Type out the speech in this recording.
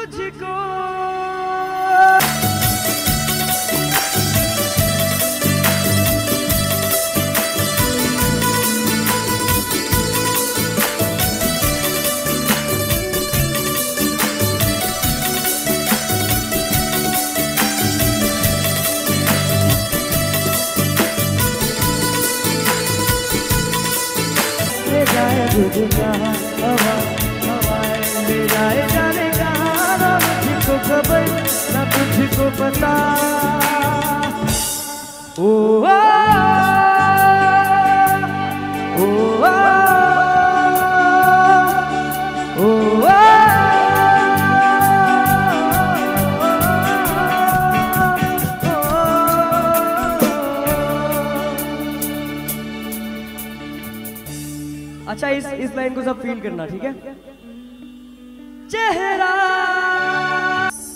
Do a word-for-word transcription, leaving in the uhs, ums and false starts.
तुझको। हवा हवाएं ले जाए जाने कहाँ, ना मुझको खबर ना तुझको पता। ओ आ, ओ आ, ओ आ, अच्छा इस इस लाइन को सब फील करना, ठीक है। चेहरा